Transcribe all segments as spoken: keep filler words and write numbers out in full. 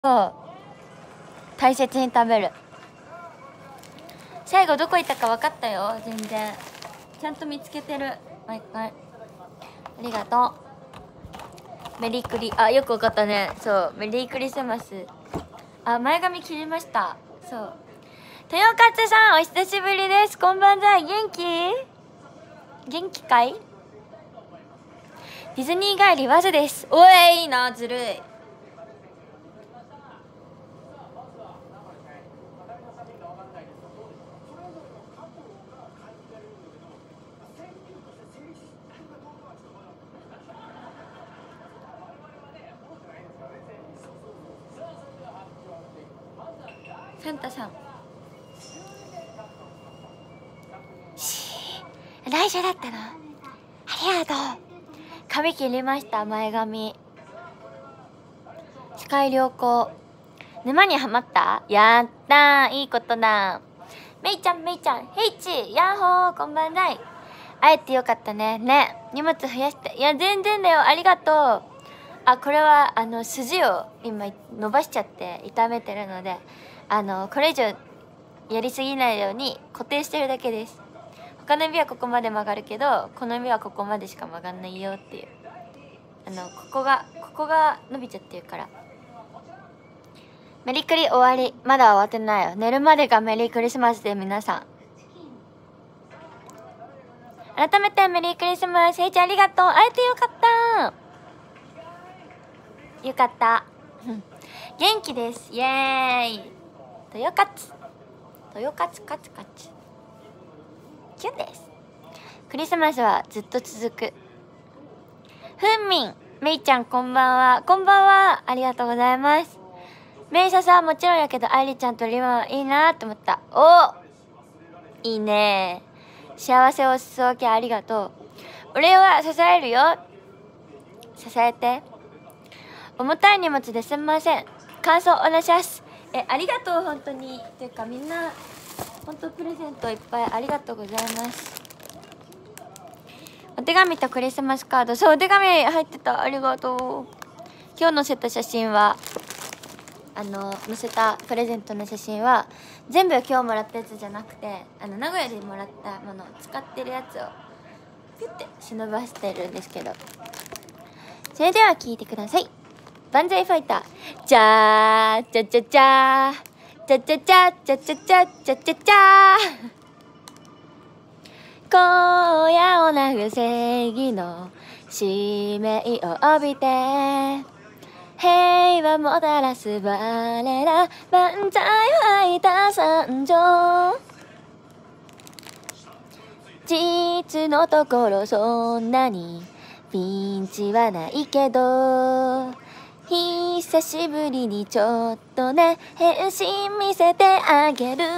を大切に食べる。最後どこ行ったか分かったよ。全然ちゃんと見つけてる毎回。ありがとう。メリークリあよく分かったね。そうメリークリスマス。あ前髪切りました。そう豊勝さんお久しぶりです。こんばんざい。元気元気かい。ディズニー帰りわずです。おいいいな。ずるい。サンタさんしー来週だったの。ありがとう。髪切りました。前髪視界良好。沼にはまった。やったーいいことだ。めいちゃんめいちゃんヘイチヤッホーこんばんざい。会えてよかったね。ね荷物増やして。いや全然だよ。ありがとう。あこれはあの筋を今伸ばしちゃって痛めてるので、あのこれ以上やりすぎないように固定してるだけです。他の指はここまで曲がるけどこの指はここまでしか曲がんないよっていう、あのここがここが伸びちゃってるから。メリクリ終わり。まだ終わってないよ。寝るまでがメリークリスマスで皆さん。改めてメリークリスマス。へいちゃんありがとう。会えてよかったよかった元気です。イエーイ。豊勝豊勝カツカツキュンです。クリスマスはずっと続く。ふんみんめいちゃんこんばんは。こんばんは。ありがとうございます。めいささんもちろんやけど愛梨ちゃんとリマいいなって思った。おいいね。幸せをお裾分けありがとう。俺は支えるよ。支えて。重たい荷物ですみません。感想お願いします。えありがとう本当に。っていうかみんな本当プレゼントいっぱいありがとうございます。お手紙とクリスマスカード。そうお手紙入ってた。ありがとう。今日載せた写真はあの載せたプレゼントの写真は全部今日もらったやつじゃなくて、あの名古屋でもらったものを使ってるやつをピュッて忍ばしてるんですけど、それでは聞いてください。万歳ファイター。じゃーじゃじゃじゃーじゃじゃじゃじゃじゃじゃじゃじゃじゃー荒野をなぐ正義の使命を帯びて平和もたらす我ら万歳ファイター参上。実のところそんなにピンチはないけど久しぶりにちょっとね変身見せてあげる。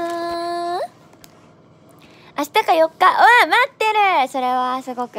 明日かよっか。おい待ってる。それはすごく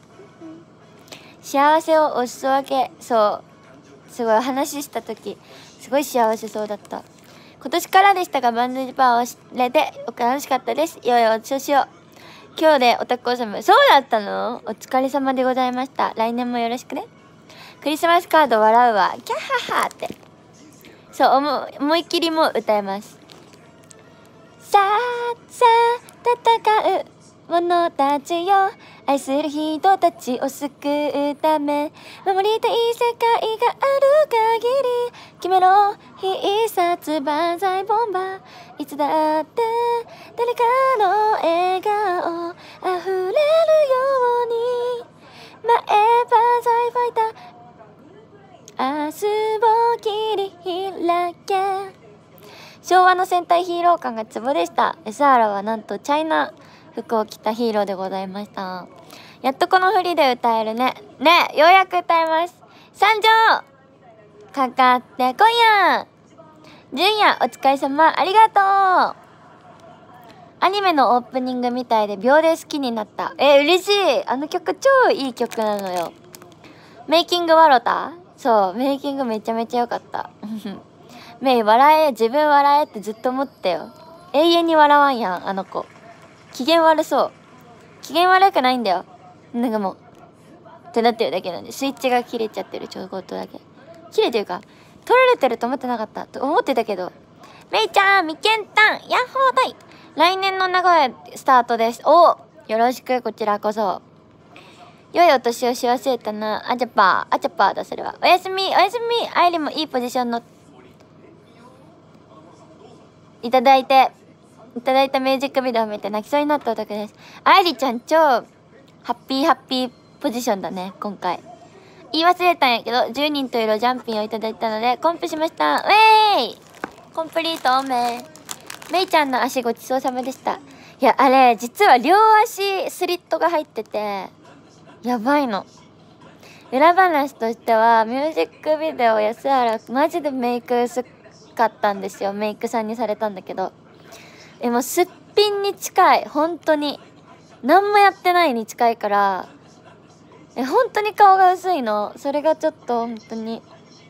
幸せをお裾分け。そうすごい話した時すごい幸せそうだった。今年からでしたがバンドジパンを知れて楽しかったです。いよいよお調子を。今日でお宅納め。そうだったの。お疲れ様でございました。来年もよろしくね。クリスマスカード笑うわキャッハッハって。そう思思いっきりもう歌えます。さあさあ戦う者たちよ、愛する人たちを救うため守りたい世界がある限り決めろ必殺万歳ボンバー。いつだって誰かの笑顔あふれるように前万歳ファイター。明日を切り開け。昭和の戦隊ヒーロー感がツボでした。 エスアール はなんとチャイナ服を着たヒーローでございました。やっとこの振りで歌えるね。ねようやく歌えます。参上かかってこいや。純也お疲れ様ありがとう。アニメのオープニングみたいで秒で好きになった。え嬉しい。あの曲超いい曲なのよ。メイキング笑った。そうメイキングめちゃめちゃ良かったメイ笑え自分笑えってずっと思ったよ。永遠に笑わんやんあの子。機嫌悪そう。機嫌悪くないんだよ。なんかもうってなってるだけなんでスイッチが切れちゃってる。ちょこっとだけ切れてるか撮られてると思ってなかったと思ってたけど。めいちゃん、みけんたん、ヤッホーだい。来年の名古屋スタートです。およろしく、こちらこそ。良いお年をし忘れたな。あちゃぱー、あちゃぱーだ、それは。おやすみ、おやすみ。あいりもいいポジションの、いただいて、いただいたミュージックビデオを見て泣きそうになったお宅です。あいりちゃん、超、ハッピーハッピーポジションだね、今回。言い忘れたんやけど、じゅうにんと色ジャンピンをいただいたので、コンプしました。ウェーイコンプリートおめ。めいちゃんの足ごちそうさまでした。いや、あれ、実は両足スリットが入ってて、やばいの。裏話としては、ミュージックビデオ安原、マジでメイク薄かったんですよ。メイクさんにされたんだけど。え、もうすっぴんに近い。本当に。何もやってないに近いから、え、本当に顔が薄いの。それがちょっと本当に、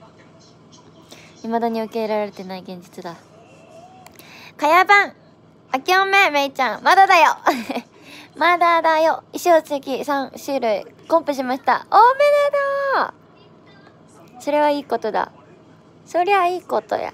未だに受け入れられてない現実だ。かやばんあけおめ、めいちゃん、まだだよまだだよ。衣装席さん種類、コンプしました。おめでとう。それはいいことだ。そりゃいいことや。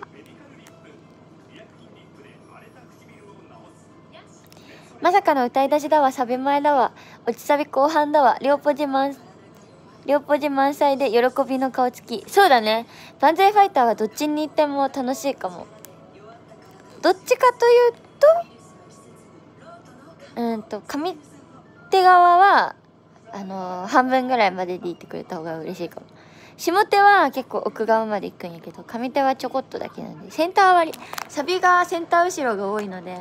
まさかの歌い出しだわ、サビ前だわ、落ちサビ後半だわ、両ポジ満、両ポジ満載で喜びの顔つき。そうだね。万歳ファイターはどっちに行っても楽しいかも。どっちかというと、うんと、上手側は、あのー、半分ぐらいまででいってくれた方が嬉しいかも。下手は結構奥側まで行くんやけど、上手はちょこっとだけなんで、センター割り、サビがセンター後ろが多いので、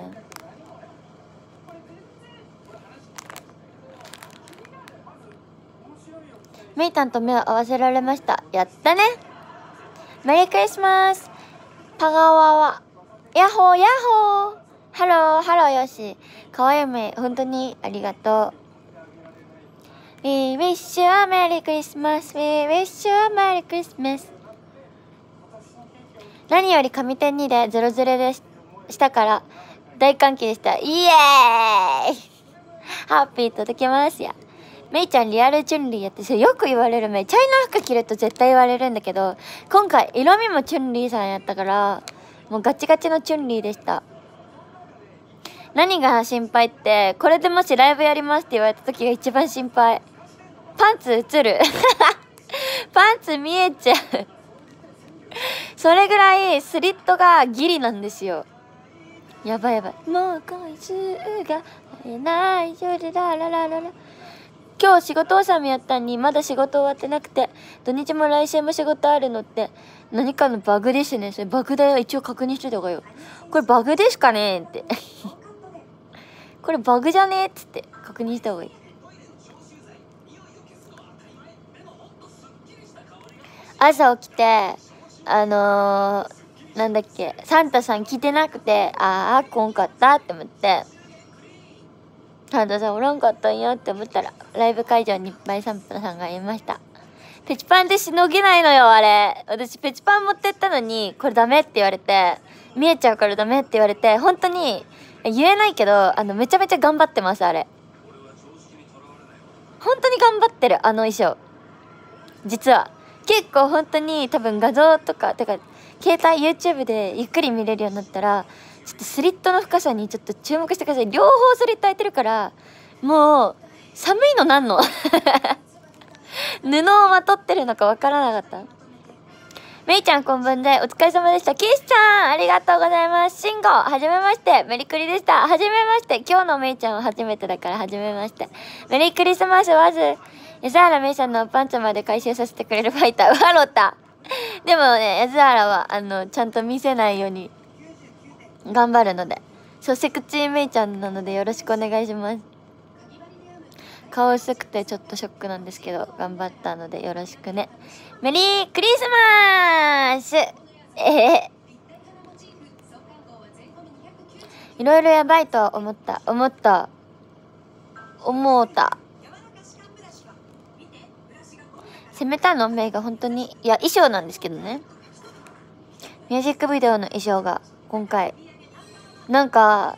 メイタンと目を合わせられました。やったね。メリークリスマス。パガワワ。ヤッホーヤッホー。ハローハローよし。かわいい目、本当にありがとう。We wish you a Merry Christmas. We wish you a Merry Christmas. 何より上手にでゼロゼロでしたから大歓喜でした。イエーイハッピー届きますや。めいちゃんリアルチュンリーやって、それよく言われる。めチャイナ服着ると絶対言われるんだけど、今回色味もチュンリーさんやったから、もうガチガチのチュンリーでした。何が心配って、これでもしライブやりますって言われた時が一番心配。パンツ映るパンツ見えちゃうそれぐらいスリットがギリなんですよ。やばいやばい。もう恋数が会えないよりラララララ。今日仕事納めやったのにまだ仕事終わってなくて、土日も来週も仕事あるのって何かのバグですね。それバグだよ。一応確認しといた方がよ。これバグですかねってこれバグじゃねえっつって確認した方がいい。朝起きてあのー、なんだっけ、サンタさん来てなくて、ああ来んかったって思って、サンタさんおらんかったんやって思ったら、ライブ会場にいっぱいサンタさんがいました。ペチパンでしのげないのよあれ。私ペチパン持ってったのにこれダメって言われて、見えちゃうからダメって言われて、本当に言えないけど、あのめちゃめちゃ頑張ってます。あれ本当に頑張ってる。あの衣装実は結構本当に多分画像とかてか携帯 YouTube でゆっくり見れるようになったら、ちょっとスリットの深さにちょっと注目してください。両方スリット開いてるからもう寒いのなんの布をまとってるのかわからなかった。めいちゃんこんばんで、お疲れ様でした。キスちゃんありがとうございます。しんごはじめまして、メリクリでした。はじめまして。今日のめいちゃんは初めてだからはじめまして。メリークリスマスわず安原めいさんのパンツまで回収させてくれるファイターワロタでもね、安原はあのちゃんと見せないように頑張るので、そうセクチーめいちゃんなのでよろしくお願いします。顔薄くてちょっとショックなんですけど頑張ったのでよろしくね。メリークリスマス。ええいろいろやばいとは思った思った思った攻めたのメイが本当に、いや衣装なんですけどね、ミュージックビデオの衣装が今回なんか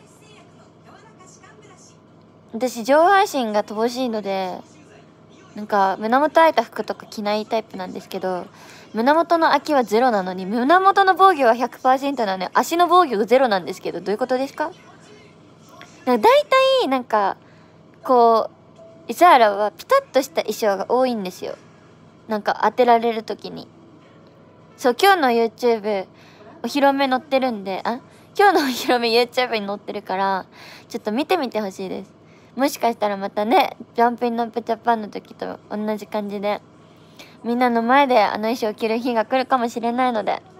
私上半身が乏しいので、なんか胸元開いた服とか着ないタイプなんですけど、 胸元の空きはゼロなのに胸元の防御は ひゃくパーセント なのに足の防御がゼロなんですけど、どういうことですか？なんか大体なんかこうイザーラはピタッとした衣装が多いんですよ。なんか当てられる時に。そう、今日の YouTube お披露目載ってるんで、あ今日のお披露目 YouTube に載ってるからちょっと見てみてほしいです。もしかしたらまたねジャンピングアップジャパンの時と同じ感じでみんなの前であの衣装を着る日が来るかもしれないので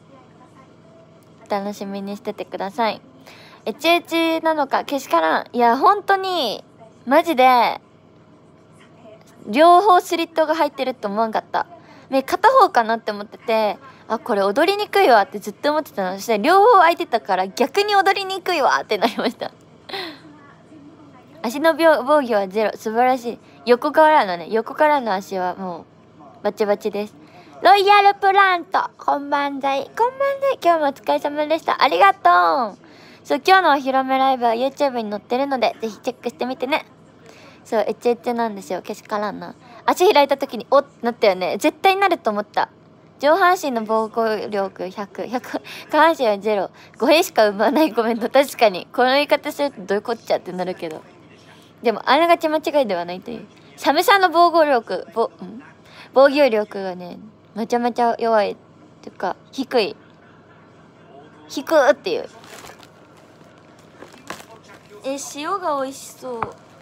楽しみにしててください。エチエチなのかけしからん。いや本当にマジで両方スリットが入ってると思わんかった。で片方かなって思ってて、あこれ踊りにくいわってずっと思ってたの。そしたら両方空いてたから逆に踊りにくいわってなりました足の防御はゼロ、素晴らしい。横からのね横からの足はもうバチバチです。ロイヤルプラントこんばんざい、こんばんざい。今日もお疲れ様でした。ありがとう。そう今日のお披露目ライブは YouTube に載ってるのでぜひチェックしてみてね。そうエチエチなんですよ。けしからんな。足開いた時におっなったよね。絶対なると思った。上半身の防御力ひゃく、ひゃく下半身はゼロ、ごへんしか生まないコメント。確かにこの言い方するとどういうこっちゃってなるけど、でもあながち間違いではないという。サムさんの防御力ぼ、ん防御力がねめちゃめちゃ弱いっていうか低い低くっていう。え塩が美味しそう。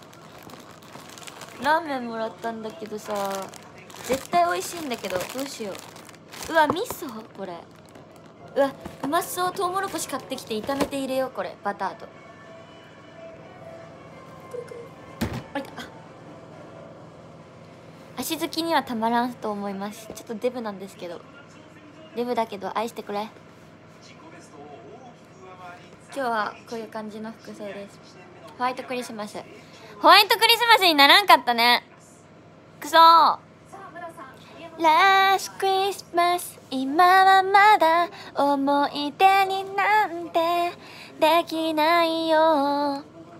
ラーメンもらったんだけどさ絶対美味しいんだけどどうしよう。うわ味噌これうわうまそう。トウモロコシ買ってきて炒めて入れよう。これバターとあれあ足好きにはたまらんと思います。ちょっとデブなんですけどデブだけど愛してくれ。今日はこういう感じの服装です。ホワイトクリスマスホワイトクリスマスにならんかったね。くそー。ラストクリスマス今はまだ思い出になんてできないよ。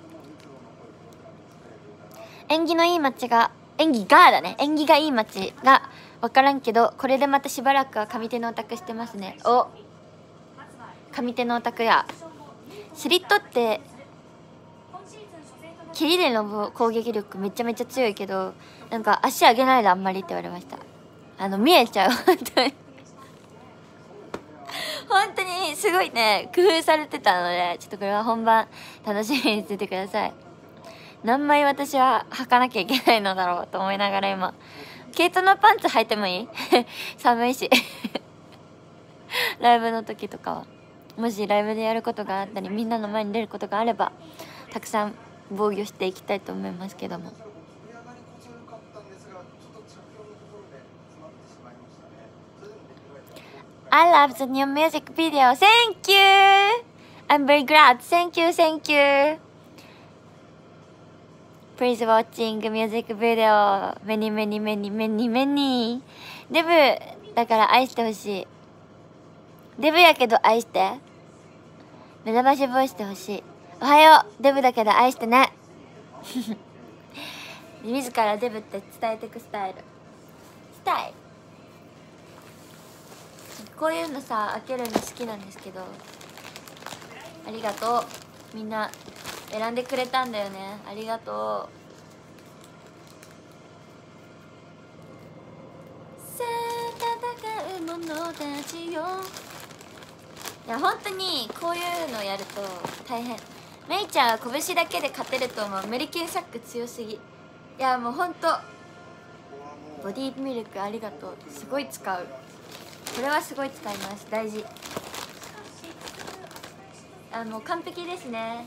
縁起のいい街が縁起がだね縁起がいい街が分からんけどこれでまたしばらくは上手のオタクしてますね。お上手のオタクや。スリットって蹴りでの攻撃力めちゃめちゃ強いけどなんか足上げないであんまりって言われました。あの見えちゃう本当に本当にすごいね工夫されてたのでちょっとこれは本番楽しみにしててください。何枚私は履かなきゃいけないのだろうと思いながら今毛糸のパンツ履いてもいい寒いしライブの時とかはもしライブでやることがあったりみんなの前に出ることがあればたくさん防御していきたいと思いますけども。I love the new music video. Thank you. I'm very glad. Thank you, thank you. Please watching music video. Many, many, many, many, many. デブだから愛してほしい。デブやけど愛して。目覚ましボイスしてほしい。おはよう。デブだけど愛してね。自らデブって伝えてくスタイル。スタイル。こういうのさ開けるの好きなんですけどありがとう。みんな選んでくれたんだよね。ありがとう。さあ戦う者たちよ。いや本当にこういうのやると大変。メイちゃんは拳だけで勝てると思う。メリケンサック強すぎ。いやもうほんとボディミルクありがとう。すごい使う。これはすごい使います。大事。あもう完璧ですね。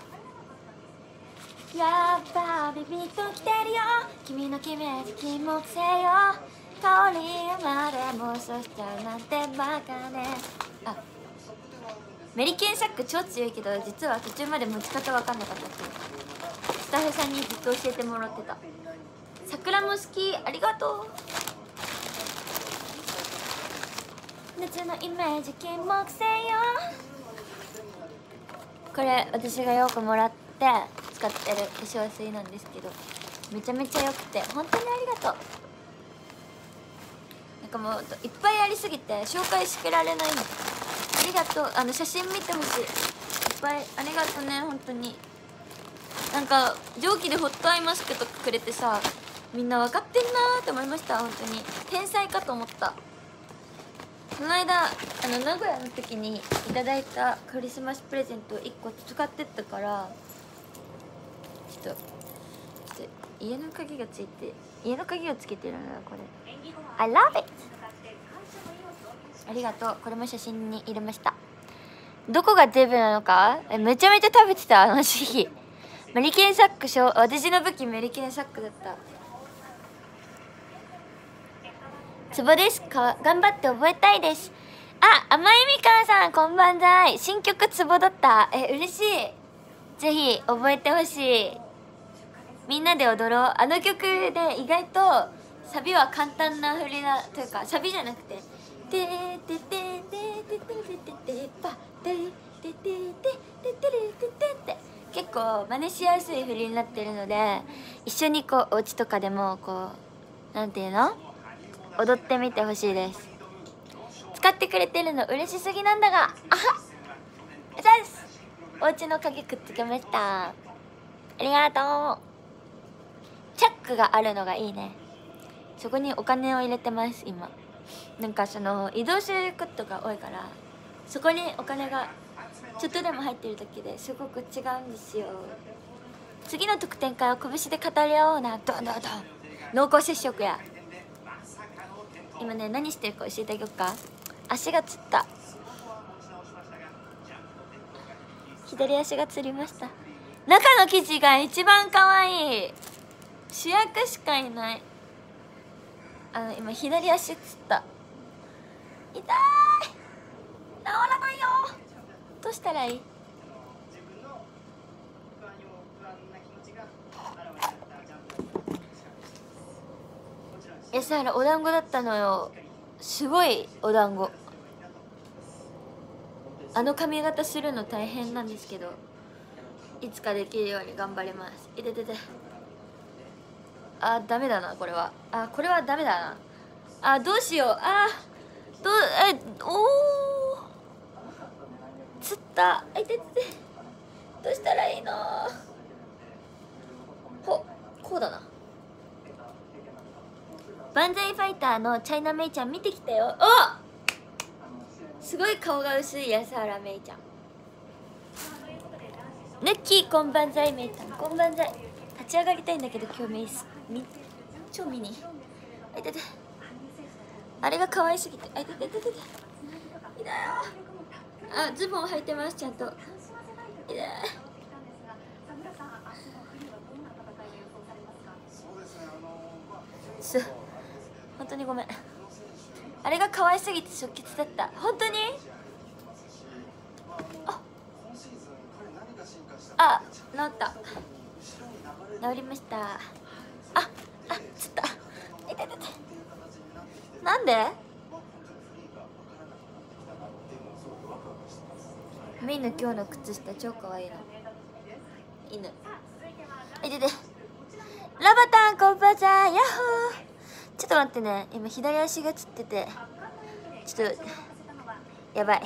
やっぱビビッときてるよ君の決めず気もせよ香りまでもそしちゃうなんてバカね。あメリケンサック超強いけど実は途中まで持ち方分かんなかったっていうスタッフさんにずっと教えてもらってた。桜も好き。ありがとう。夏のイメージ金木犀よ。これ私がよくもらって使ってる化粧水なんですけどめちゃめちゃ良くて本当にありがとう。なんかもういっぱいありすぎて紹介しきられないの。ありがとう。あの写真見てほしい。いっぱいありがとうね本当に。なんか蒸気でホットアイマスクとかくれてさ、みんな分かってんなーって思いました。本当に天才かと思った。この間あの名古屋の時にいただいたクリスマスプレゼントをいっこ使ってったから、ちょっとちょっと家の鍵がついて、家の鍵をつけてるんだこれ。 I love it。 ありがとう。これも写真に入れました。どこがデブなのか、えめちゃめちゃ食べてたあの時期。メリケンサックしょ、私の武器メリケンサックだった。ツボですか、頑張って覚えたいです。あ、甘いみかんさんこんばんざい。新曲ツボだった。え嬉しい。ぜひ覚えてほしい。みんなで踊ろう。あの曲で意外とサビは簡単な振りだというか、サビじゃなくて「てーててててててててパてててててててて」って結構真似しやすい振りになってるので、一緒にこうお家とかでもこうなんていうの踊ってみてほしいです。使ってくれてるの嬉しすぎなんだが、あはっそうです。お家の鍵くっつけました。ありがとう。チャックがあるのがいいね。そこにお金を入れてます今。なんかその移動することが多いから、そこにお金がちょっとでも入ってるだけですごく違うんですよ。次の特典会を拳で語り合おうな。どんどんどん濃厚接触や。今ね何してるか教えてあげようか。足がつった。左足がつりました。中の生地が一番可愛い。主役しかいない。あの今左足つった。痛い。治らないよ。どうしたらいい？安原お団子だったのよ。すごいお団子。あの髪型するの大変なんですけど、いつかできるように頑張ります。いててて。あ、ダメだなこれは。あ、これはダメだな。あ、どうしよう。あ、どう、え、おーつった。いててて。どうしたらいいの。ほ、こうだな。バンザイファイターのチャイナメイちゃん見てきたよ。お、すごい顔が薄い安原メイちゃん。ヌッキーこんばんざい。メイちゃんこんばんざい。立ち上がりたいんだけど今日メイスみ超ミニ。あいてて。あれが可愛すぎて。あいててててて。いだよ。あ、ズボン履いてますちゃんと。いだよ。す本当にごめん。あれが可愛すぎて即決だった。本当に。ああ、治った。治りました。ああ、つった。いててて。なんでメイの今日の靴下超可愛いの。犬いてて。ラバタンこんばんざー。ヤッホー。ちょっと待ってね、今左足がつっててちょっとやばい。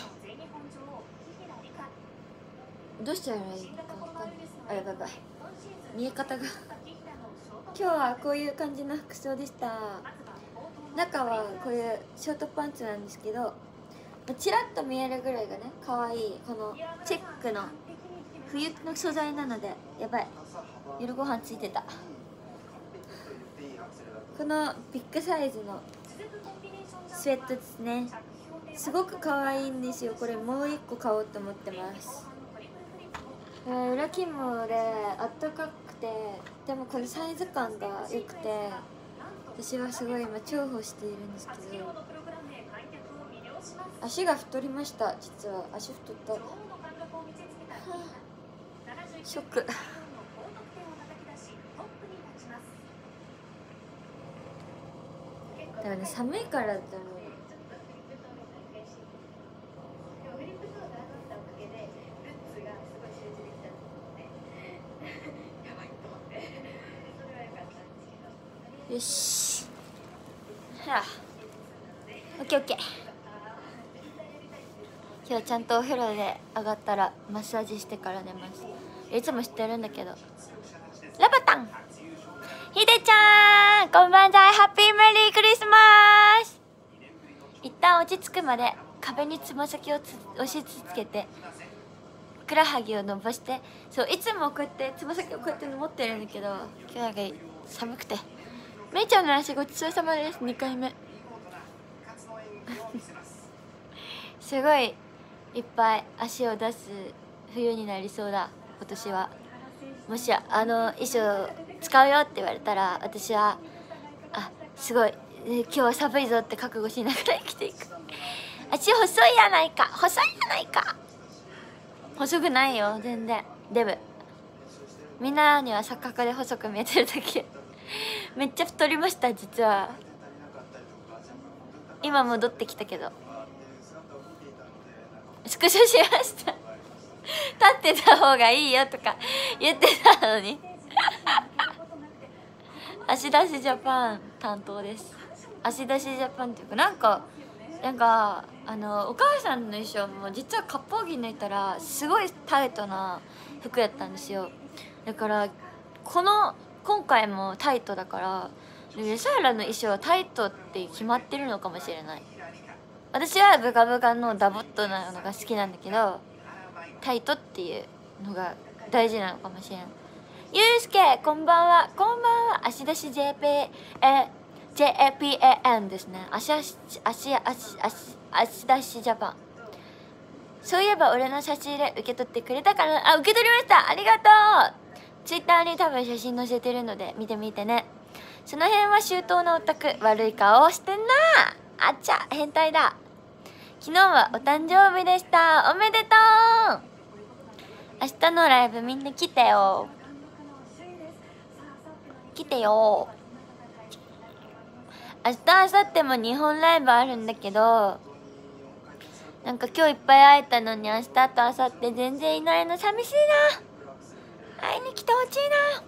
どうしたらいいか分かんない。あ、やばいやばい。見え方が今日はこういう感じの服装でした。中はこういうショートパンツなんですけど、チラッと見えるぐらいがね可愛い。このチェックの冬の素材なのでやばい。夜ご飯ついてた。このビッグサイズのスウェットですね。すごく可愛いんですよ。これもう一個買おうと思ってます。えー、裏起毛であったかくて、でもこれサイズ感が良くて私はすごい今重宝しているんですけど、足が太りました。実は足太った、はあ、ショック。だからね、寒いからだろう。よし、はあ、 ケーオッケー。今日ちゃんとお風呂で上がったらマッサージしてから寝ます。いつも知ってるんだけど。ラバタンひでちゃんこんばんざい。ハッピーメリークリスマス。一旦落ち着くまで壁につま先をつ押し続けてふくらはぎを伸ばして、そういつもこうやってつま先をこうやって持ってるんだけど、今日なんか寒くて。めいちゃんの足ごちそうさまです。にかいめすごいいっぱい足を出す冬になりそうだ今年は。もしあの衣装使うよって言われたら、私はあすごい今日は寒いぞって覚悟しながら生きていく。足細いやないか、細いやないか。細くないよ全然。デブみんなには錯覚で細く見えてるだけめっちゃ太りました実は。今戻ってきたけどスクショしました立ってた方がいいよとか言ってたのに足出しジャパン担当です。足出しジャパンっていうか、なんかなんかあのお母さんの衣装も実は割烹着抜いたらすごいタイトな服やったんですよ。だからこの今回もタイトだから、吉原の衣装はタイトって決まってるのかもしれない。私はブカブカのダボっとなのが好きなんだけど、タイトっていうのが大事なのかもしれない。ゆうすけこんばんは。こんばんは。足出し ジェーピー え ジェーピーエーエヌ ですね。足足足足足足出しジャパン。そういえば俺の差し入れ受け取ってくれたかな。あ、受け取りました。ありがとう。ツイッターに多分写真載せてるので見てみてね。その辺は周到なオタク。悪い顔をしてんな。あっちゃ変態だ。昨日はお誕生日でした。おめでとう。明日のライブみんな来てよ来てよ。明日明後日も日本ライブあるんだけど、なんか今日いっぱい会えたのに明日と明後日全然いないの寂しいな。会いに来てほしいな。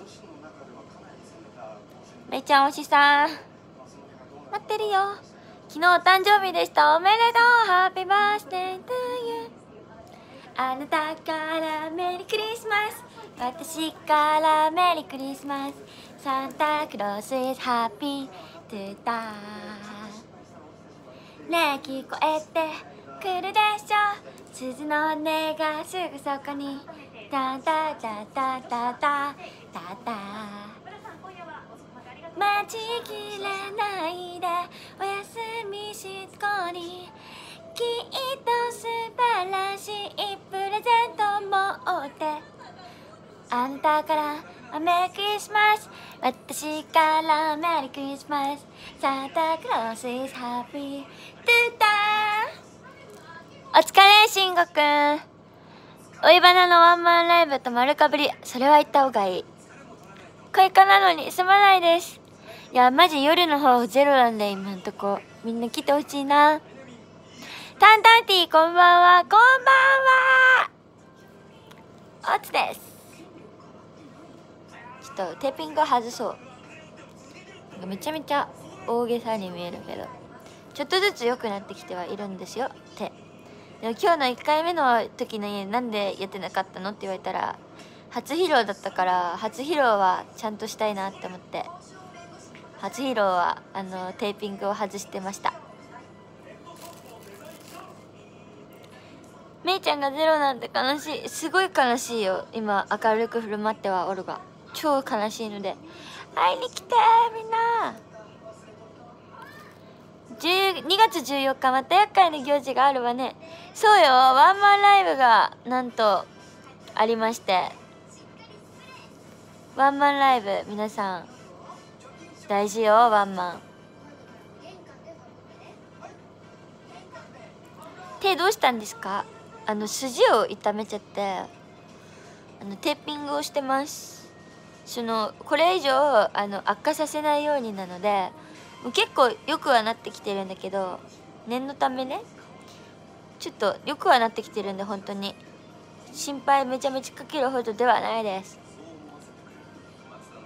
めいちゃん推しさん待ってるよ。昨日お誕生日でした。おめでとう。ハッピーバースデートゥーユー。あなたからメリークリスマス、私からメリークリスマス。サンタクロース is happy to die。 ねえ聞こえてくるでしょ、鈴の音がすぐそこに。タタタタタタタタ。待ちきれないでおやすみしつこに。きっと素晴らしいプレゼント持って、あんたからメリークリスマス、私からメリークリスマス。サンタクロース is happy to die。 お疲れしんごくん。追い花のワンマンライブと丸かぶり、それは行った方がいい。これからなのにすまないです。いやマジ夜の方ゼロなんで今んとこ。みんな来てほしいな。タンタンティーこんばんは。こんばんは。おつです。ちょっとテーピング外そう。めちゃめちゃ大げさに見えるけど、ちょっとずつ良くなってきてはいるんですよってでも今日のいっかいめの時になんでやってなかったのって言われたら、初披露だったから、初披露はちゃんとしたいなって思って、初披露はあのテーピングを外してました。めいちゃんがゼロなんて悲しい。すごい悲しいよ。今明るく振る舞ってはおるが超悲しいので会いに来てみんな。にがつじゅうよっかまた厄介な行事があるわね。そうよ、ワンマンライブがなんとありまして、ワンマンライブ皆さん大事よ。ワンマン手どうしたんですか？あの筋を痛めちゃってあのテーピングをしてます。そのこれ以上あの悪化させないようになので、もう結構よくはなってきてるんだけど、念のためねちょっとよくはなってきてるんで、本当に心配めちゃめちゃかけるほどではないです。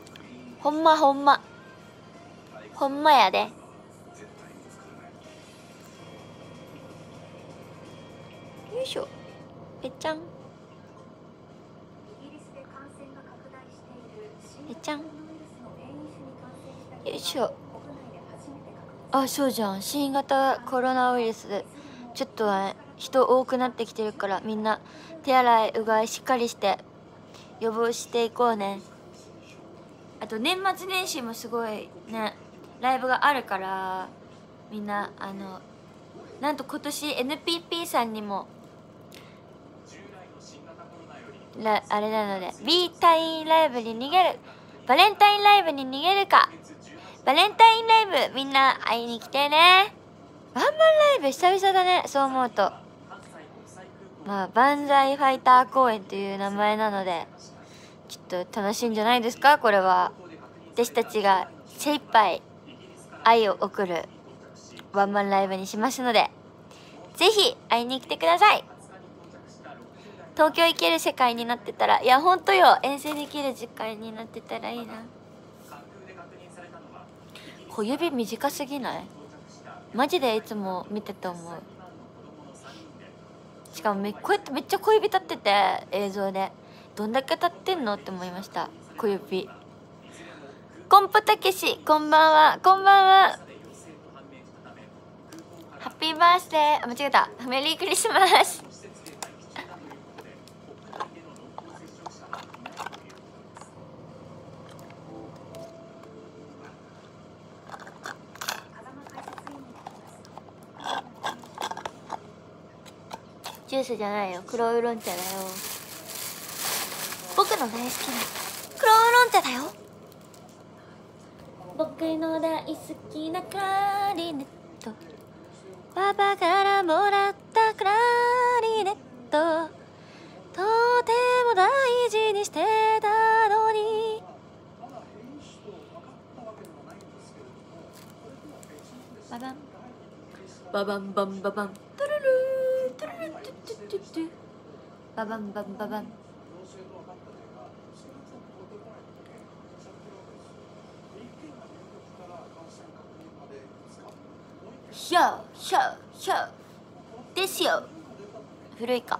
ほんまほんまほんまやで。 いしょ。ぺちゃんぺちゃん。よいしょ。あ、そうじゃん、新型コロナウイルスでちょっとは人多くなってきてるから、みんな手洗いうがいしっかりして予防していこうね。あと年末年始もすごいねライブがあるから、みんなあのなんと今年 エヌピーピー さんにもらあれなので、 B 隊員ライブに逃げる、バレンタインライブに逃げるか、バレンタインライブみんな会いに来てね。ワンマンライブ久々だね、そう思うと。まあ万歳ファイター公演という名前なのでちょっと楽しいんじゃないですか。これは私たちが精一杯愛を送るワンマンライブにしますので、ぜひ会いに来てください。東京行ける世界になってたら、いやほんとよ、遠征できる時間になってたらいいな。小指短すぎない？マジでいつも見てて思う。しかもめこうやってめっちゃ小指立ってて、映像でどんだけ立ってんのって思いました。小指。コンポたけし、こんばんは。こんばんは。ハッピーバースデー。あ、間違えた。メリークリスマス。ジュースじゃないよ、黒ウーロン茶だよ。僕の大好きな黒ウーロン茶だよ。僕の大好きなクラリネット、パパからもらったクラリネット、とても大事にしてたのに。ババンババンバンババントゥルルートゥルルトゥトゥトゥトゥ、ババンバンババン。シャーシャーシャーですよ。古いか。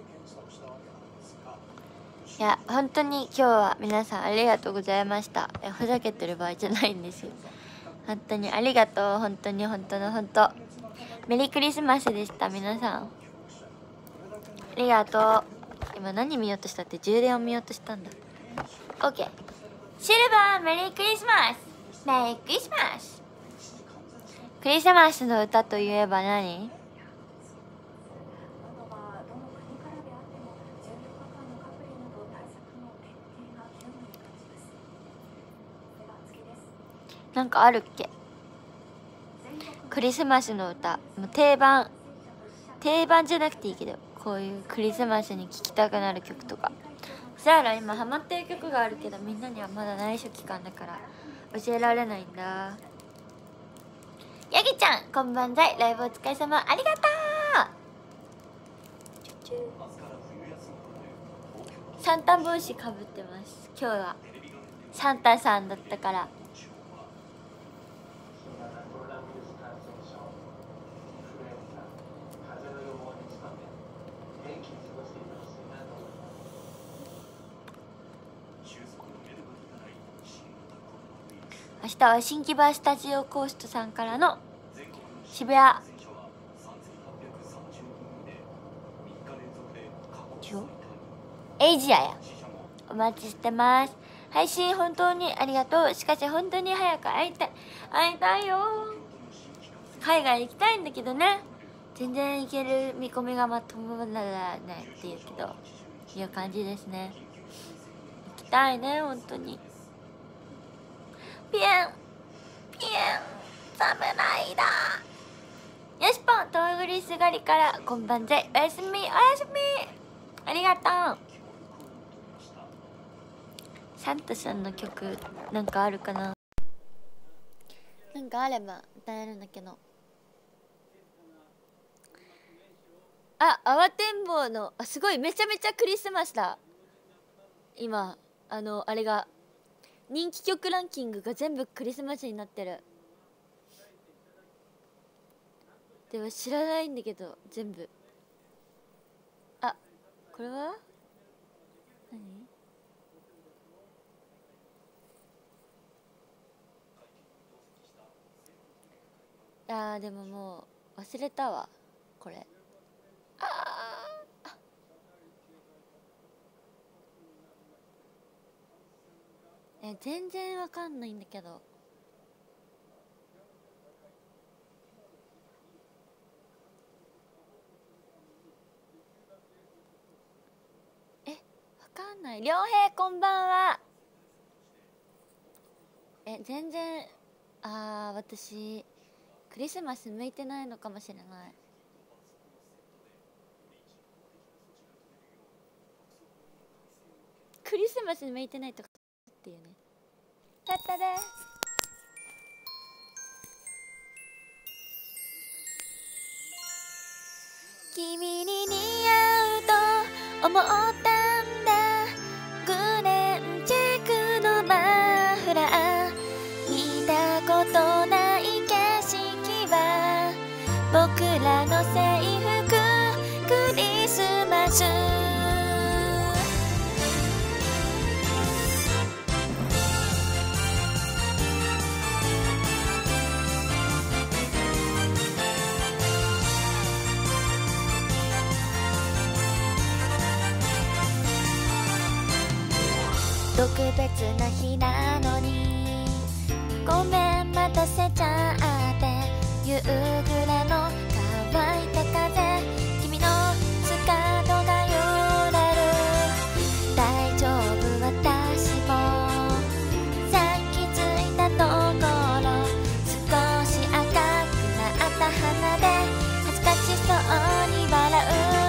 いや本当に今日は皆さんありがとうございました。いやふざけてる場合じゃないんですよ。本当にありがとう。本当に本当の本当メリークリスマスでした。皆さんありがとう。今何見ようとしたって、充電を見ようとしたんだ。 OK。 シルバーメリークリスマス、メリークリスマス。クリスマスの歌といえば何？なんかあるっけ？クリスマスの歌、もう定番定番じゃなくていいけど、こういうクリスマスに聴きたくなる曲とか。そしたら今ハマってる曲があるけど、みんなにはまだ内緒期間だから教えられないんだ。ヤギちゃんこんばんざい。ライブお疲れ様、ありがとう。サンタ帽子かぶってます。今日はサンタさんだったから。明日は新木場スタジオコーストさんからの渋谷エイジアやお待ちしてます。配信本当にありがとう。しかし本当に早く会いたい会いたいよ。海外行きたいんだけどね、全然行ける見込みがまともならないっていうけどいう感じですね。行きたいね本当に。ピエンピエン侍だ。よしぽん、トーグリス狩りからこんばんざい。おやすみおやすみ、ありがとう。サンタさんの曲なんかあるかな。なんかあれば歌えるんだけど。あ、慌てんぼうの、あ、すごいめちゃめちゃクリスマスだ。今あのあれが人気曲ランキングが全部クリスマスになってる。でも知らないんだけど全部これは何？あーでももう忘れたわこれ。あーえ全然わかんないんだけど。えわかんない。りょうへいこんばんは。え全然あー私クリスマス向いてないのかもしれない。クリスマス向いてないとかっていうね。たったで君に似合うと思ったんだ。グレンチェックのマフラー見たことない景色は僕らの制服クリスマス。特別な日なのにごめん待たせちゃって。夕暮れの乾いた風君のスカートが揺れる。大丈夫私もさっき着いたところ少し赤くなった鼻で恥ずかしそうに笑う。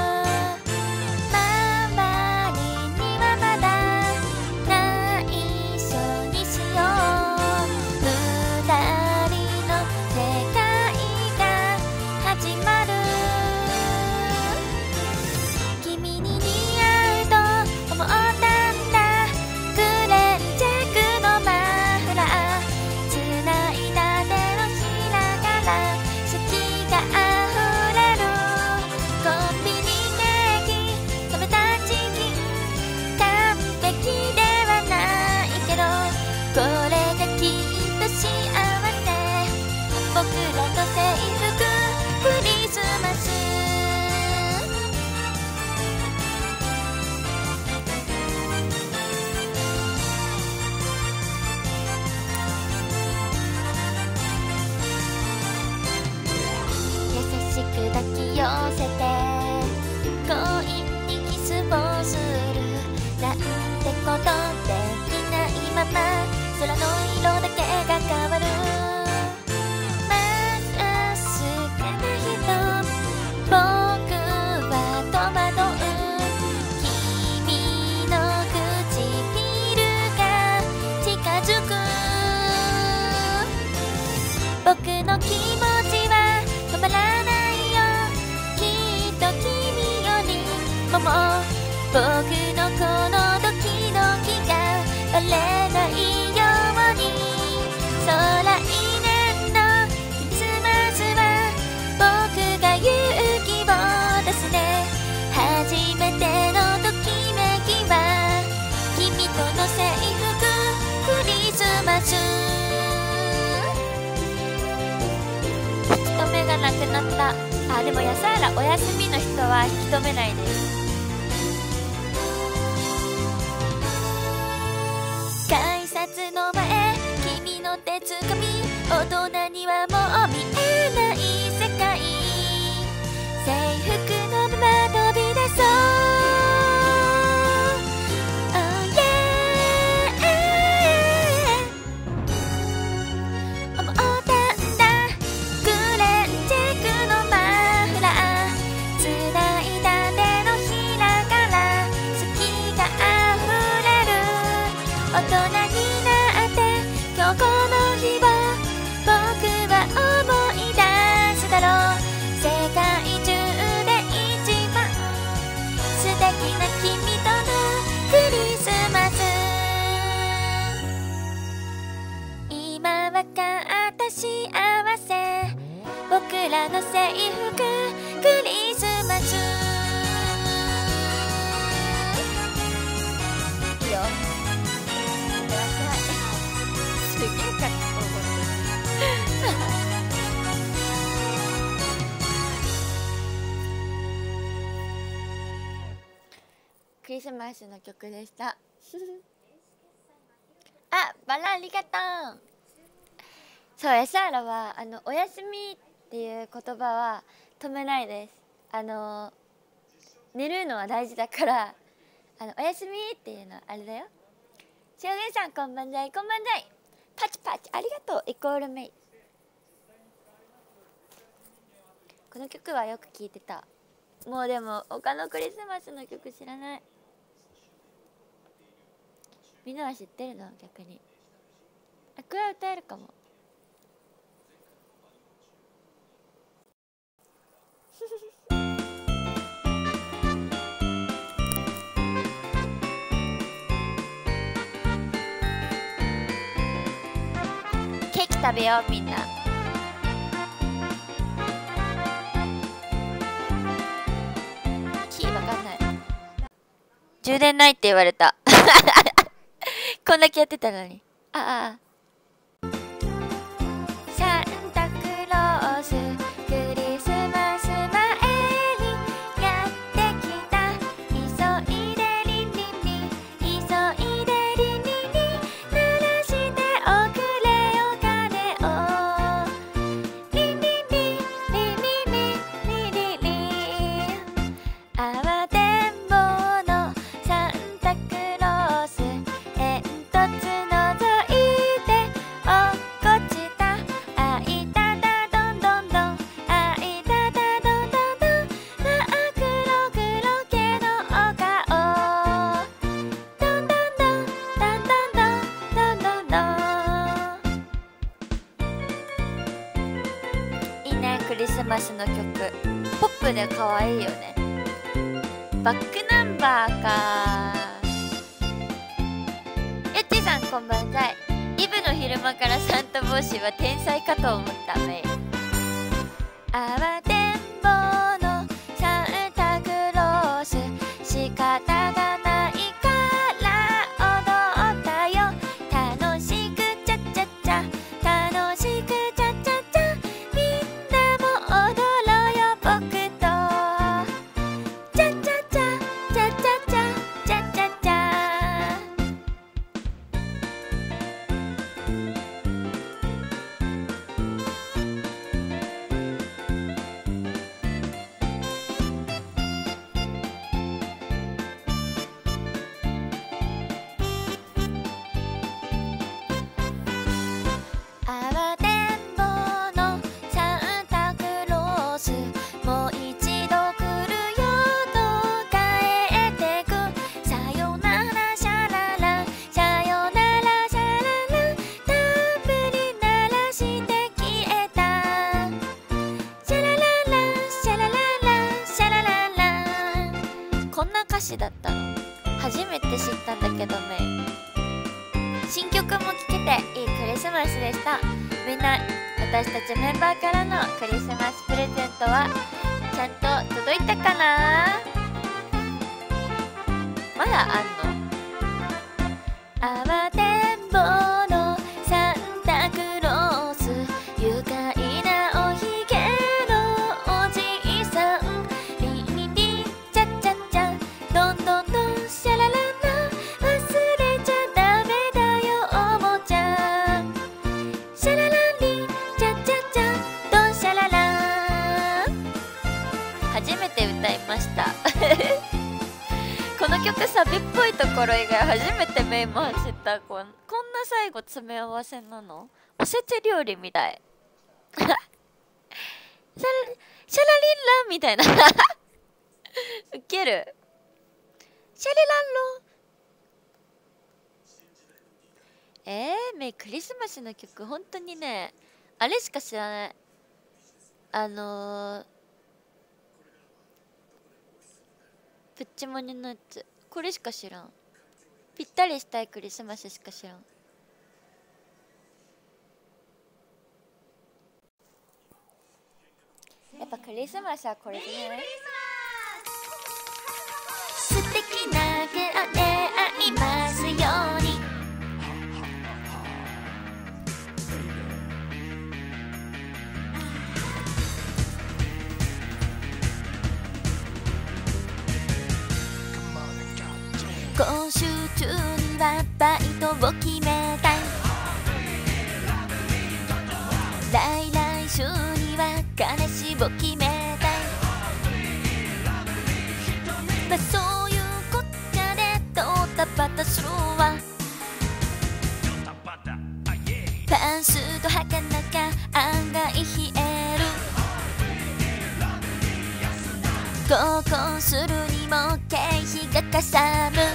抱き寄せて強引にキスをするなんてことできないまま空の色だけが変わる。まっすぐな人僕は戸惑う。君の唇が近づく。僕の気持ちは止まらない。も僕のこのドキドキがバレないように。そう来年のクリスマスは僕が勇気を出すね。初めてのときめきは君との制服クリスマス。引き止めがなくなった。あでも安原お休みの人は引き止めないです。改札の前君の手つかみ大人にはもう見えない世界。制服のまま飛び出そう。 Oh yeah 思ったんだ。グレンチェックのマフラー繋いだ手のひクリスマスの曲でしたあ、バラありがとう。そう、ヤシャーラはあのおやすみっていう言葉は止めないです。あの寝るのは大事だから、あのおやすみっていうのはあれだよ。しおげんさんこんばんざい、こんばんざい。パチパチありがとう。イコールメイ。この曲はよく聴いてた。もうでも他のクリスマスの曲知らない。みんなは知ってるの？逆にあ、これは歌えるかもケーキ食べようみんな。キーわかんない。充電ないって言われたこんだけやってたのに。ああ、サンタクロースクリスマス前にやってきた。急いでリンリンリン、急いでリンリンリン、鳴らしておくれお金を。リンリンリンリンリンリンリンリンリン、慌てんぼうのサンタクロース、煙突のぞいて落っこちた。あいたたどんどんどん、あいたたどんどんどん、真っ黒黒けのお顔。どんどんどんどんどんどんどんどん。いいね、クリスマスの曲。ポップで可愛いよね。バックナンバーか。ゆっちさんこんばんざい。イブの昼間からサンタ帽子は天才かと思ったメイ。慌てんぼうのサンタクロース、仕方がないから踊ったよ。楽しくチャチャチャ、楽しくチャチャチャ、みんなも踊ろうよ僕と。チャチャチャチャチャチャチャチャチャ。慌てんぼうのサンタクロース、もう一度来るよと帰ってく。さよならシャララ、さよならシャララ、たっぷり鳴らして消えた。シャラララシャラララシャラララ。こんな歌詞だったの初めて知ったんだけどメイ。新曲も聴けていいクリスマスでした。みんな、私たちメンバーからのクリスマスプレゼントはちゃんと届いたかな？まだあんの？慌てんぼうのサンタクロース、愉快なおひげのおじいさん。リンリンリンチャチャチャ、どんどんどんシャラララ、忘れちゃダメだよおもちゃ。シャララリンチャチャチャ、ドンシャララ。初めて歌いましたこの曲サビっぽいところ以外初めてメイも走った。こんこんな最後詰め合わせなの？おせち料理みたいシャラシャラリンラみたいなウケる。シャリランロ。えー、メイクリスマスの曲本当にね、あれしか知らない。あのー、プッチモニのやつ、これしか知らん。ぴったりしたいクリスマスしか知らん。やっぱクリスマスはこれじゃない？素敵な出会いますように。 今週中にはバイトを決めたい。来来週には彼氏を決めたい。まあそういうこっちゃでドタバタするわ。パンスと履かなきゃ案外冷える。合コンするにも経費がかさむ。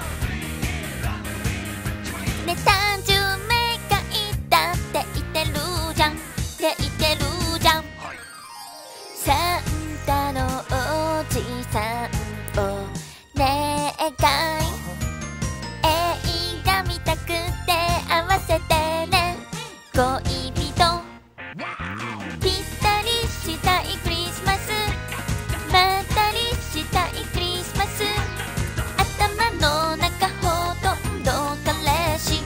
ね、単純明快だって言ってるじゃんって言ってるじゃん。サンタのおじさんを願い、映画見たくて合わせてね。恋人ぴったりしたいクリスマス、まったりしたいクリスマス。頭の中ほとんど彼氏。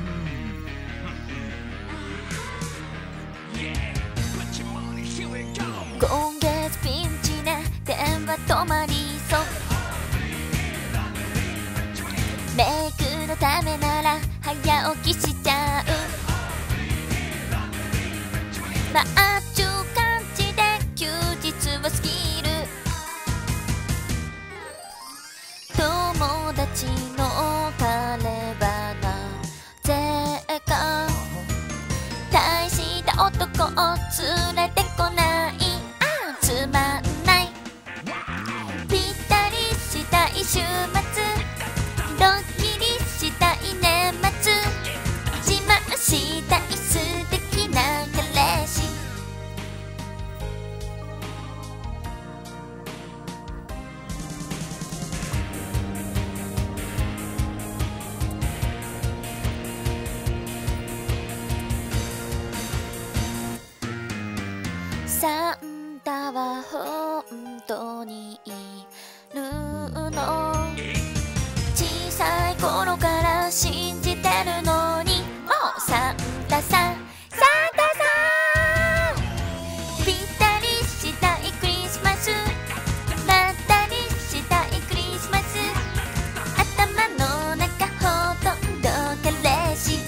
今月ピンチね、電話止まりそう。メイクのためなら早起きしちゃう。まあっちゅう感じで休日を過ぎる。友達の彼はなぜか大した男を連れてこない。あつまんない。ぴったりしたい週末、ドッキリしたい年末、自慢したい素敵な彼氏。サンタは本当にいるの？小さい頃から信じてるのに。もうサンタさん、サンタさん、ぴったりしたいクリスマス、まったりしたいクリスマス。頭の中ほとんど彼氏。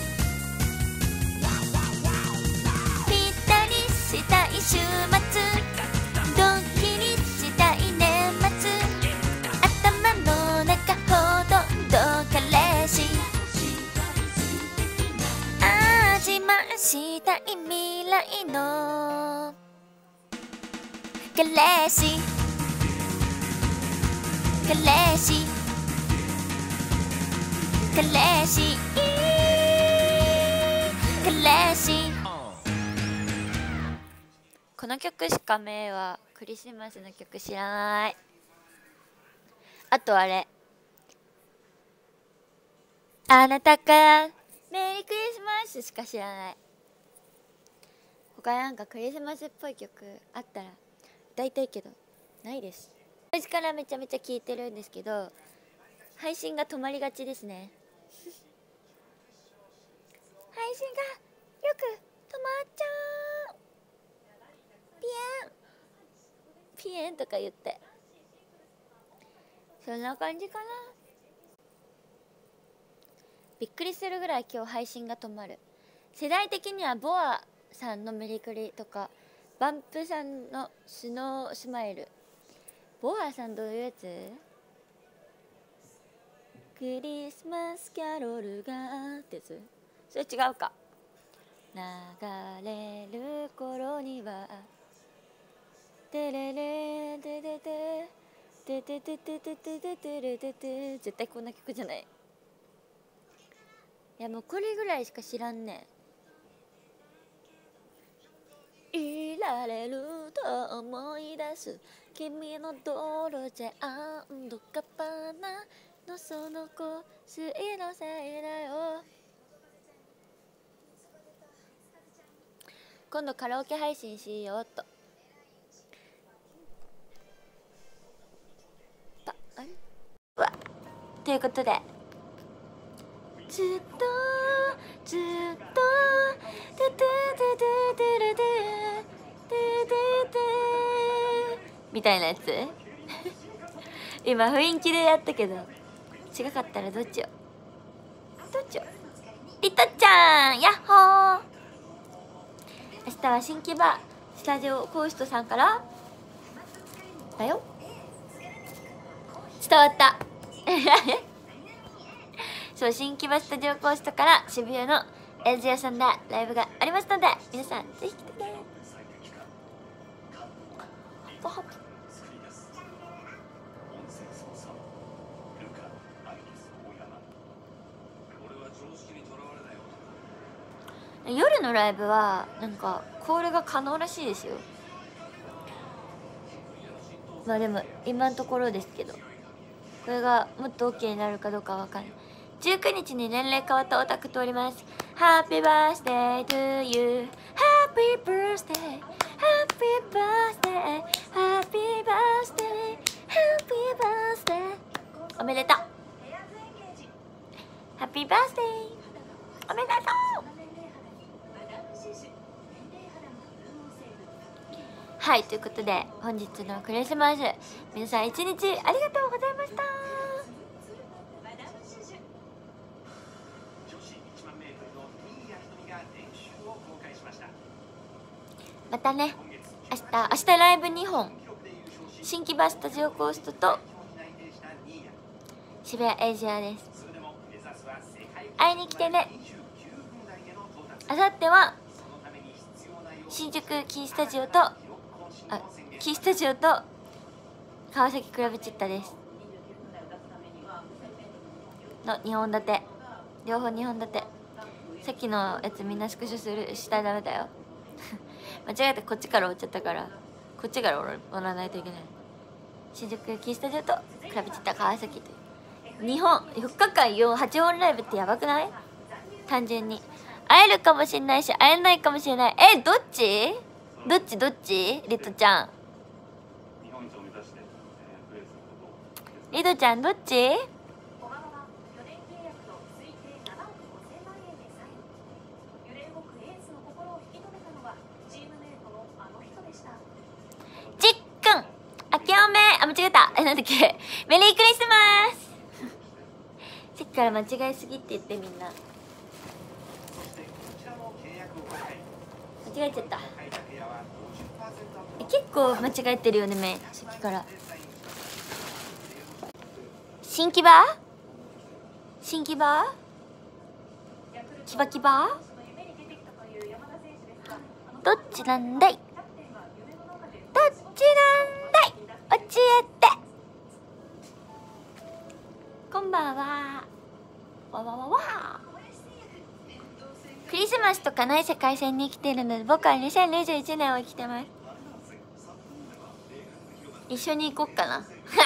ぴったりしたい週末、ドッキリしたい年末。頭の中ほとんど彼氏。ああ自慢したい未来の彼氏。彼氏彼氏彼氏。この曲しか名はクリスマスの曲知らない。あとあれ、あなたからメリークリスマスしか知らない。他なんかクリスマスっぽい曲あったら歌いたいけどないです。私からめちゃめちゃ聴いてるんですけど、配信が止まりがちですね配信がよく止まっちゃう。ピエンピエンとか言って、そんな感じかな。びっくりするぐらい今日配信が止まる。世代的にはボアさんのメリクリとかバンプさんのスノースマイル。ボアさんどういうやつ？クリスマスキャロルがってやつ？それ違うか。流れる頃にはテレレテテテテテテテテテテテレテテ。絶対こんな曲じゃない。いやもうこれぐらいしか知らんねん。いられると思い出す君のドルチェ&ガッバナのその香水のせいだよ。今度カラオケ配信しようっと。ああれうわということで、ずっとずっとテテテテテレテテテテみたいなやつ今雰囲気でやったけど、 違かったらどっちよどっちよ。リトちゃんやっほー。明日は新木場スタジオコーストさんからだよ。伝わったそう、新木場スタジオコーストから渋谷のエルジ屋さんでライブがありますので、皆さんぜひ来てね。ハッハッ夜のライブはなんかコールが可能らしいですよ。まあでも今のところですけど、これがもっと OK になるかどうかわかんない。じゅうくにちに年齢変わったオタク通ります。 Happy birthday to you Happy birthday Happy birthday Happy birthday Happy birthday おめでとう。 Happy birthday おめでとう。はい、ということで本日のクリスマス皆さん一日ありがとうございました。またね、明日明日ライブにほん、新木場スタジオコーストと渋谷エイジアです。会いに来てね。あさっては新宿キースタジオとあキースタジオと川崎クラブチッタですのにほん立て、両方にほん立て。さっきのやつみんなスクショするしたらダメだよ間違えてこっちから折っちゃったから、こっちから折らないといけない。新宿キースタジオとクラブチッタ川崎というにほん、よっかかんよん、はちほんライブってやばくない？単純に会えるかもしれないし会えないかもしれない。え、どっちどっちどっちリトちゃん、リトちゃんどっち？ちっくん、あけおめ、あ、間違えた。え、なんだっけメリークリスマスさっきから間違いすぎって言ってみんな間違えちゃった。え、結構間違えてるよね、めさっきから。新木場新木場キバキバどっちなんだいどっちなんだい教えて。こんばんは。わわわわ。クリスマスとかない世界線に生きているので、僕はにせんにじゅういちねんを生きてます。一緒に行こっかな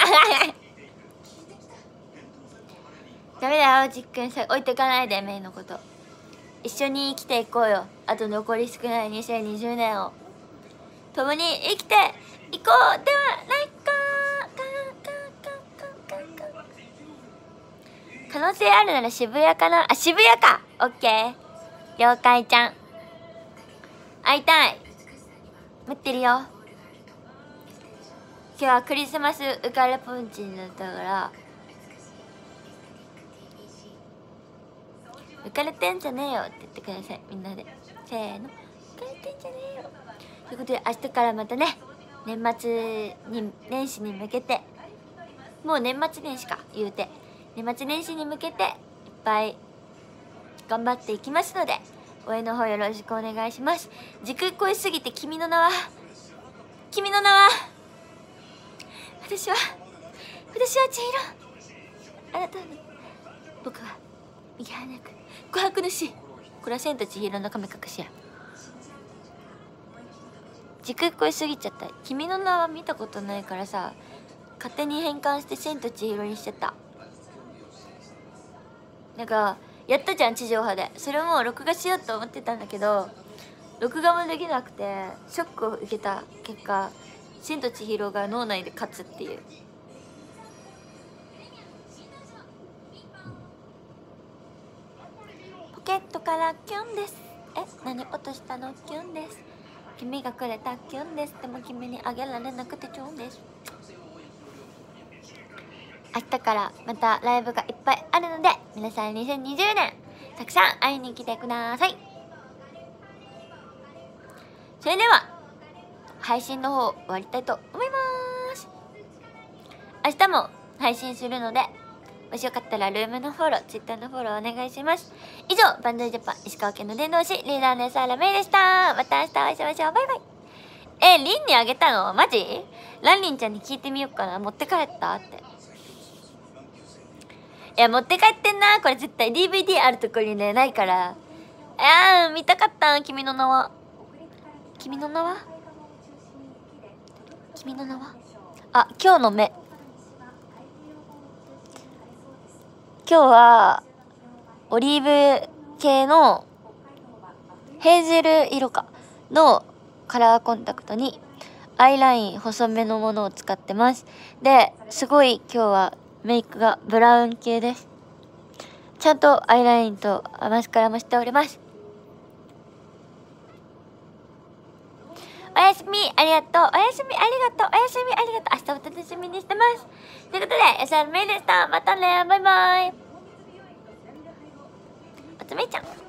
ダメだよ、じっくんさ置いてかないで、メイのこと。一緒に生きていこうよ。あと残り少ないにせんにじゅうねんを共に生きていこうではないか。可能性あるなら渋谷かなあ、渋谷か。オッケー了解ちゃん。会いたい。待ってるよ。今日はクリスマス浮かれポンチになったから浮かれてんじゃねえよって言ってください、みんなで。せーの、浮かれてんじゃねえよ。ということで明日からまたね、年末に年始に向けて、もう年末年始か言うて年末年始に向けていっぱい頑張っていきますので、応援の方よろしくお願いします。時空超えすぎて君の名は君の名は私は私は千尋、あなたの僕は右鼻く琥珀主。これは千と千尋の神隠しや。時空超えすぎちゃった。君の名は見たことないからさ、勝手に変換して千と千尋にしちゃった。なんかやったじゃん、地上波で。それも録画しようと思ってたんだけど、録画もできなくてショックを受けた結果、千と千尋が脳内で勝つっていう。ポケットからキュンです。え、何落としたの？キュンです。君がくれたキュンです。でも君にあげられなくてチュンです。 明日からまたライブがいっぱいあるので、皆さんにせんにじゅうねんたくさん会いに来てください。それでは配信の方終わりたいと思います。明日も配信するので、もしよかったらルームのフォロー、ツイッターのフォローお願いします。以上、バンドイジャパン石川県の伝道師リーダーの安原芽衣でした。また明日お会いしましょう。バイバイ。え、リンにあげたのマジ？ランリンちゃんに聞いてみようかな。持って帰ったって。いや、持って帰ってんな。これ絶対 ディーブイディー あるところにね、ないから。あー、見たかった。君の名は。君の名は君の名はあ、今日の目。今日は、オリーブ系の、ヘーゼル色か、のカラーコンタクトに、アイライン細めのものを使ってます。で、すごい今日はメイクがブラウン系です。ちゃんとアイラインとマスカラもしております。おやすみありがとう。おやすみありがとう。おやすみありがとう。明日お楽しみにしてます。ということで、安原芽衣でした。またね。バイバイ。おつめちゃん。